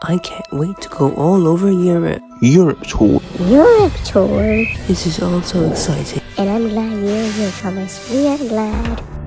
I can't wait to go all over Europe. Europe tour. Europe tour. This is all so exciting. And I'm glad you're here, Thomas. We are glad.